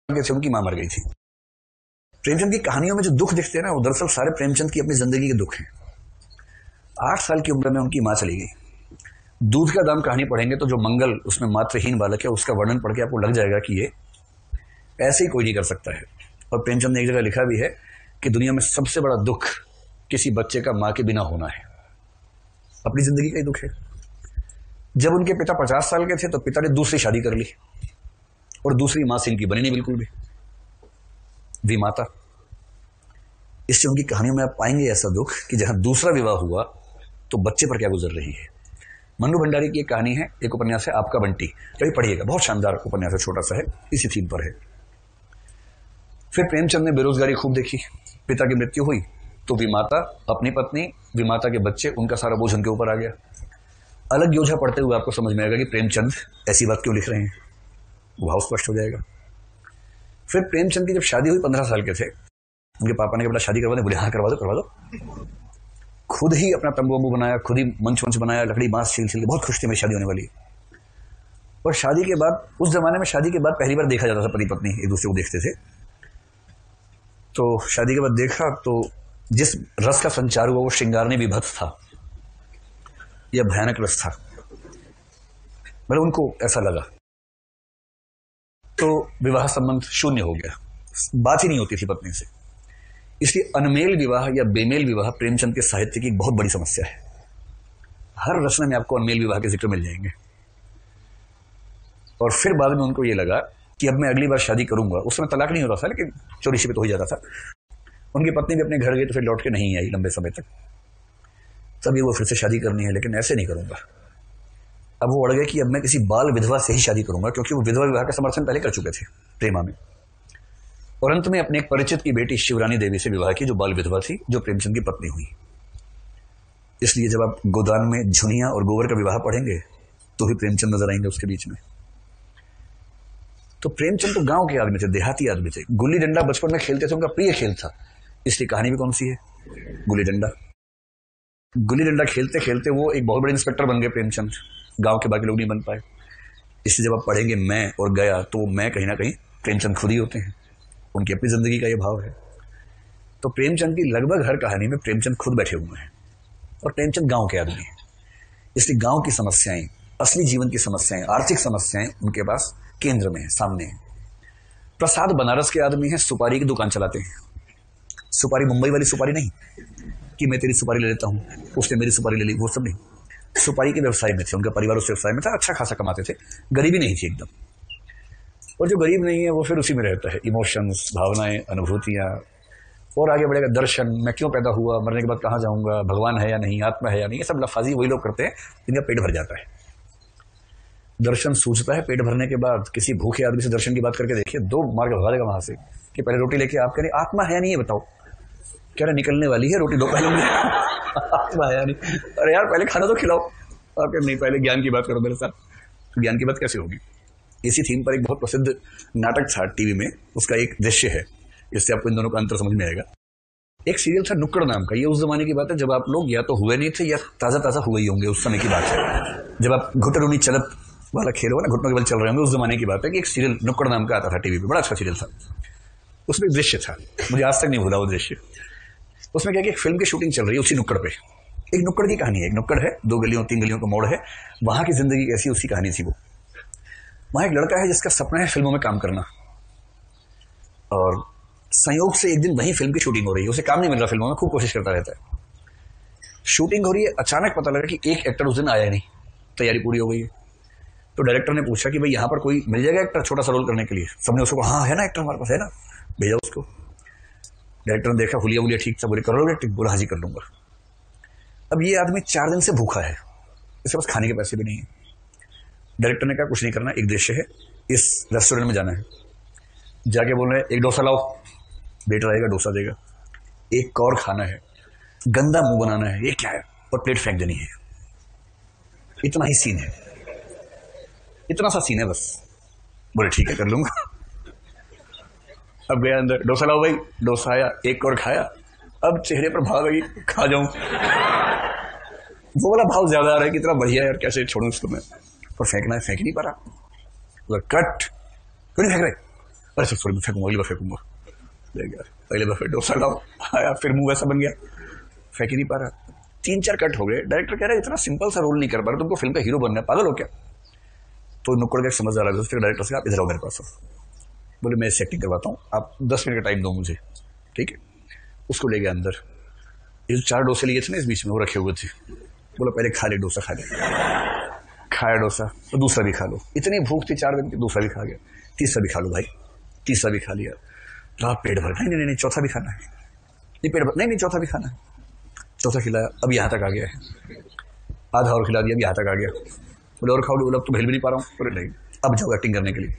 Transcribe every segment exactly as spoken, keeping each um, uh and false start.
के थे उनकी मां मर गई थी। प्रेमचंद की कहानियों में जो दुख दिखते हैं ना, वो दरअसल सारे प्रेमचंद की अपनी जिंदगी के दुख हैं। आठ साल की उम्र में उनकी मां चली गई। दूध का दाम कहानी पढ़ेंगे तो जो मंगल उसमें मातृहीन बालक है उसका वर्णन पढ़ के आपको लग जाएगा कि ये ऐसे ही कोई नहीं कर सकता है। और प्रेमचंद ने एक जगह लिखा भी है कि दुनिया में सबसे बड़ा दुख किसी बच्चे का मां के बिना होना है। अपनी जिंदगी का ही दुख है। जब उनके पिता पचास साल के थे तो पिता ने दूसरी शादी कर ली और दूसरी मां से इनकी बनी नहीं बिल्कुल भी, विमाता। इससे उनकी कहानियों में आप पाएंगे ऐसा दुख कि जहां दूसरा विवाह हुआ तो बच्चे पर क्या गुजर रही है। मन्नू भंडारी की एक कहानी है, एक उपन्यास है आपका बंटी, कभी पढ़िएगा, बहुत शानदार उपन्यास है, छोटा सा है, इसी थीम पर है। फिर प्रेमचंद ने बेरोजगारी खूब देखी। पिता की मृत्यु हुई तो विमाता, अपनी पत्नी, विमाता के बच्चे, उनका सारा बोझ उनके ऊपर आ गया। अलग योजना पढ़ते हुए आपको समझ में आएगा कि प्रेमचंद ऐसी बात क्यों लिख रहे हैं, वो भाव स्पष्ट हो जाएगा। फिर प्रेमचंद की जब शादी हुई, पंद्रह साल के थे, उनके पापा ने बेटा शादी करवा दे, बोले हाँ करवा दो करवा दो। खुद ही अपना तंबू वंबू बनाया, खुद ही मंच वंच बनाया, लकड़ी बांस छील छील के, बहुत खुश थे मेरी शादी होने वाली। और शादी के बाद, उस जमाने में शादी के बाद पहली बार देखा जाता था, पति पत्नी एक दूसरे को देखते थे। तो शादी के बाद देखा तो जिस रस का संचार हुआ वो श्रृंगारनी विभत्स था, यह भयानक रस था, मतलब उनको ऐसा लगा। तो विवाह संबंध शून्य हो गया, बात ही नहीं होती थी पत्नी से। इसलिए अनमेल विवाह या बेमेल विवाह प्रेमचंद के साहित्य की एक बहुत बड़ी समस्या है। हर रचना में आपको अनमेल विवाह के जिक्र मिल जाएंगे। और फिर बाद में उनको ये लगा कि अब मैं अगली बार शादी करूंगा। उस समय तलाक नहीं होता था, लेकिन चोरी छिपे तो हो जाता था। उनकी पत्नी भी अपने घर गई तो फिर लौट के नहीं आई लंबे समय तक। तभी वो फिर से शादी करनी है, लेकिन ऐसे नहीं करूंगा। अब वो अड़ गए कि अब मैं किसी बाल विधवा से ही शादी करूंगा, क्योंकि वो विधवा विवाह का समर्थन पहले कर चुके थे प्रेमा में। और अंत में अपने एक परिचित की बेटी शिवरानी देवी से विवाह की, जो बाल विधवा थी, जो प्रेमचंद की पत्नी हुई। इसलिए जब आप गोदान में झुनिया और गोबर का विवाह पढ़ेंगे तो भी प्रेमचंद नजर आएंगे उसके बीच में। तो प्रेमचंद तो गांव के आदमी थे, देहाती आदमी थे। गुल्ली डंडा बचपन में खेलते थे, उनका प्रिय खेल था। इसलिए कहानी भी कौन सी है, गुल्ली डंडा। गुल्ली डंडा खेलते खेलते वो एक बहुत बड़े इंस्पेक्टर बन गए प्रेमचंद, गांव के बाकी लोग नहीं बन पाए। इसलिए जब आप पढ़ेंगे मैं और गया, तो मैं कहीं ना कहीं प्रेमचंद खुद ही होते हैं, उनकी अपनी जिंदगी का ये भाव है। तो प्रेमचंद की लगभग हर कहानी में प्रेमचंद खुद बैठे हुए हैं, और प्रेमचंद गांव के आदमी हैं। इसलिए गांव की समस्याएं, असली जीवन की समस्याएं, आर्थिक समस्याएं उनके पास केंद्र में है, सामने है। प्रसाद बनारस के आदमी हैं, सुपारी की दुकान चलाते हैं। सुपारी मुंबई वाली सुपारी नहीं कि मैं तेरी सुपारी ले लेता हूं, उसने मेरी सुपारी ले ली, वो सब नहीं। सुपारी के व्यवसाय में थे, उनका परिवार उस व्यवसाय में था, अच्छा खासा कमाते थे, गरीबी नहीं थी एकदम। और जो गरीब नहीं है वो फिर उसी में रहता है, इमोशंस, भावनाएं, अनुभूतियां, और आगे बढ़ेगा दर्शन, मैं क्यों पैदा हुआ, मरने के बाद कहाँ जाऊंगा, भगवान है या नहीं, आत्मा है या नहीं, ये सब लफाजी वही लोग करते हैं जिनका पेट भर जाता है। दर्शन सूझता है पेट भरने के बाद। किसी भूखे आदमी से दर्शन की बात करके देखिए, दो मार के भगा देगा वहां से कि पहले रोटी लेके आप कह रहे आत्मा है या नहीं ये बताओ, कह रहे निकलने वाली है रोटी, दो पहले आत्मा है या नहीं, अरे यार पहले खाना तो खिलाओ, और कह नहीं पहले ज्ञान की बात करो मेरे साथ। ज्ञान की बात कैसे होगी। इसी थीम पर एक बहुत प्रसिद्ध नाटक था टीवी में, उसका एक दृश्य है, इससे आपको इन दोनों का अंतर समझ में आएगा। एक सीरियल था नुक्कड़ नाम का, ये उस जमाने की बात है जब आप लोग या तो हुए नहीं थे या ताजा ताजा हुए ही होंगे, उस समय की बात है जब आप घुटरूनी चलप वाला खेल हो ना, घुटनों के बल चल रहे होंगे, उस जमाने की बात है कि एक सीरियल नुक्कड़ नाम का आता था टीवी पे, बड़ा अच्छा सीरियल था। उसमें एक दृश्य था, मुझे आज तक नहीं भूला वो दृश्य। उसमें क्या कि एक फिल्म की शूटिंग चल रही है उसी नुक्कड़ पे। एक नुक्कड़ की कहानी है, एक नुक्कड़ है, दो गलियों तीन गलियों का मोड़ है, वहां की जिंदगी कैसी, उसकी कहानी थी वो। वहां एक लड़का है जिसका सपना है फिल्मों में काम करना, और संयोग से एक दिन वहीं फिल्म की शूटिंग हो रही है, उसे काम नहीं मिल रहा फिल्मों में, खूब कोशिश करता रहता है। शूटिंग हो रही है, अचानक पता लगा कि एक एक्टर उस दिन आया नहीं, तैयारी पूरी हो गई है। तो डायरेक्टर ने पूछा कि भाई यहाँ पर कोई मिल जाएगा एक्टर छोटा सा रोल करने के लिए। सबने उसको कहा हाँ है ना एक्टर हमारे पास है ना, भेजा उसको। डायरेक्टर ने देखा हुलिया हुलिया ठीक था, बोले कर लोगे, बोला हाँ जी कर लूंगा। अब ये आदमी चार दिन से भूखा है, इसके पास खाने के पैसे भी नहीं है। डायरेक्टर ने कहा कुछ नहीं करना, एक दृश्य है, इस रेस्टोरेंट में जाना है, जाके बोल रहे एक डोसा लाओ, वेटर आएगा डोसा देगा, एक कौर खाना है, गंदा मुंह बनाना है, ये क्या है, और प्लेट फेंक देनी है। इतना ही सीन है, इतना सा सीन है बस। बोले ठीक है कर लूंगा। अब गया अंदर, डोसा लाओ भाई, डोसा आया, एक और खाया, अब चेहरे पर भाव आई खा जाऊं, वो वाला भाव ज्यादा आ रहा है कि इतना बढ़िया यार कैसे छोड़ूं इसको मैं, पर फेंकना है फेंक नहीं पा रहा। कट क्यों नहीं फेंक रहे, अरे सर सॉरी मैं फेंकूंगा, अगली बार फेंकूंगा। ले गया, अगले बार फिर डोसा लाओ, आया फिर मुंह वैसा बन गया, फेंक ही नहीं पा रहा। तीन चार कट हो गए। डायरेक्टर कह रहा है इतना सिंपल सा रोल नहीं कर पा रहा, तुमको फिल्म का हीरो बनना है, पागल हो क्या? तो नुक्कड़ का समझ आ रहा है डायरेक्टर से, आप इधर आओ मेरे पास। बोले मैं इससे एक्टिंग करवाता हूँ, आप दस मिनट का टाइम दो मुझे, ठीक है। उसको ले गया अंदर, ये चार डोसे लिए थे ना इस बीच में वो रखे हुए थे, बोला पहले खा ले डोसा, खा ले। खाया डोसा, तो दूसरा भी खा लो। इतनी भूख थी चार दिन की, दूसरा भी खा गया, तीसरा भी खा लो भाई, तीसरा भी खा लिया। तो आप पेट भर, नहीं नहीं नहीं चौथा भी खाना है, नहीं पेट भर, नहीं नहीं चौथा भी खाना है। चौथा खिलाया, अब यहाँ तक आ गया है, आधा और खिला दिया, अब यहाँ तक आ गया। बोले और खाओ, बोला अब तो हिल भी नहीं पा रहा हूँ। बोले नहीं, अब जाओ एक्टिंग करने के लिए।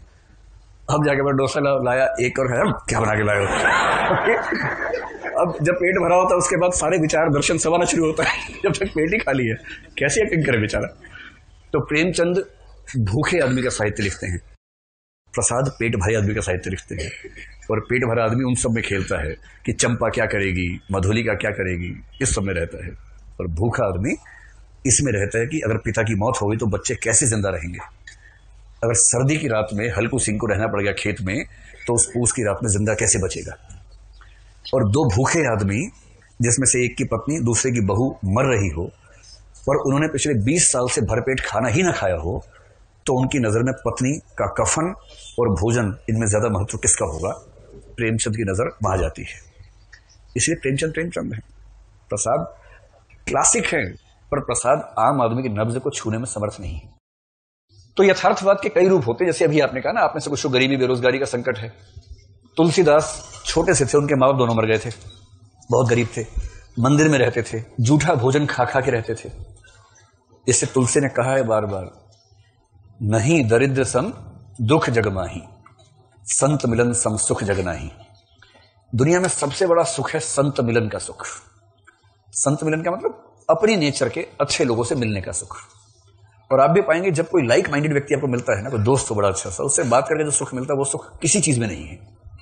अब जाके मैं डोसा ला, लाया एक और खाया, क्या बना के लाया हो? अब जब पेट भरा होता है उसके बाद सारे विचार दर्शन सवाना शुरू होता है, जब तक पेट ही खाली है कैसे एक्टिंग करे बेचारा। तो प्रेमचंद भूखे आदमी का साहित्य लिखते हैं, प्रसाद पेट भरे आदमी का साहित्य लिखते हैं। और पेट भरा आदमी उन सब में खेलता है कि चंपा क्या करेगी, मधुलिका क्या करेगी, इस सब में रहता है। और भूखा आदमी इसमें रहता है कि अगर पिता की मौत हो गई तो बच्चे कैसे जिंदा रहेंगे, अगर सर्दी की रात में हल्कू सिंह को रहना पड़ गया खेत में तो उस पूस की रात में जिंदा कैसे बचेगा। और दो भूखे आदमी जिसमें से एक की पत्नी दूसरे की बहू मर रही हो और उन्होंने पिछले बीस साल से भरपेट खाना ही ना खाया हो, तो उनकी नजर में पत्नी का कफन और भोजन इनमें ज्यादा महत्व किसका होगा? प्रेमचंद की नजर वहां जाती है। इसलिए प्रेमचंद प्रेमचंद है। प्रसाद क्लासिक है, पर प्रसाद आम आदमी की नब्ज को छूने में समर्थ नहीं है। तो यथार्थवाद के कई रूप होते हैं, जैसे अभी आपने कहा ना, आपने से कुछ गरीबी बेरोजगारी का संकट है। तुलसीदास छोटे से थे, उनके माँ बाप दोनों मर गए थे, बहुत गरीब थे, मंदिर में रहते थे, जूठा भोजन खा खा के रहते थे। इससे तुलसी ने कहा है बार बार, नहीं दरिद्र सम दुख जगमाही, संत मिलन सम सुख जगनाही। दुनिया में सबसे बड़ा सुख है संत मिलन का सुख। संत मिलन का मतलब अपनी नेचर के अच्छे लोगों से मिलने का सुख। और आप भी पाएंगे जब कोई लाइक माइंडेड व्यक्ति आपको मिलता है ना, कोई दोस्त तो बड़ा अच्छा सा, उससे बात करके जो सुख मिलता है वो सुख किसी चीज में नहीं है।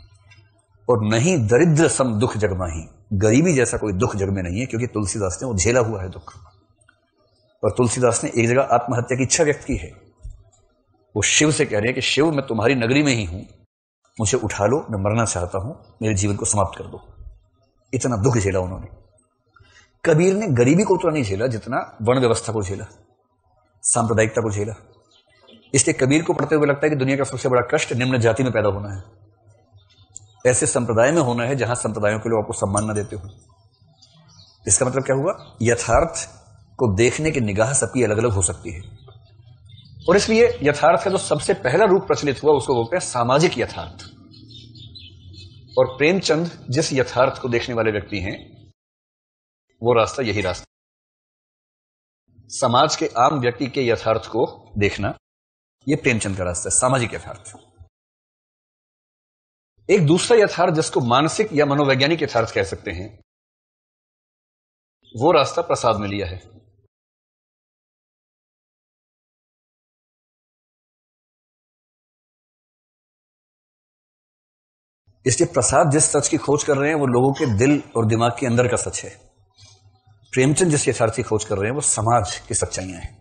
और नहीं दरिद्र सम दुख जगमाही, गरीबी जैसा कोई दुख जग में नहीं है, क्योंकि तुलसीदास ने वो झेला हुआ है दुख। और तुलसीदास ने एक जगह आत्महत्या की इच्छा व्यक्त की है। वो शिव से कह रहे हैं कि शिव मैं तुम्हारी नगरी में ही हूं, मुझे उठा लो, मैं मरना चाहता हूं, मेरे जीवन को समाप्त कर दो। इतना दुख झेला उन्होंने। कबीर ने गरीबी को उतना नहीं झेला जितना वर्ण व्यवस्था को झेला, सांप्रदायिकता को झेला। इसलिए कबीर को पढ़ते हुए लगता है कि दुनिया का सबसे बड़ा कष्ट निम्न जाति में पैदा होना है, ऐसे संप्रदाय में होना है जहां संप्रदायों के लोग आपको सम्मान न देते हो। इसका मतलब क्या हुआ? यथार्थ को देखने की निगाह सबकी अलग अलग हो सकती है। और इसलिए यथार्थ का जो सबसे पहला रूप प्रचलित हुआ उसको बोलते हैं सामाजिक यथार्थ। और प्रेमचंद जिस यथार्थ को देखने वाले व्यक्ति हैं, वो रास्ता यही रास्ता, समाज के आम व्यक्ति के यथार्थ को देखना, यह प्रेमचंद का रास्ता है, सामाजिक यथार्थ। एक दूसरा यथार्थ जिसको मानसिक या मनोवैज्ञानिक यथार्थ कह सकते हैं, वो रास्ता प्रसाद में लिया है। इसलिए प्रसाद जिस सच की खोज कर रहे हैं वो लोगों के दिल और दिमाग के अंदर का सच है। प्रेमचंद जिस यथार्थ की खोज कर रहे हैं वो समाज की सच्चाइयां हैं।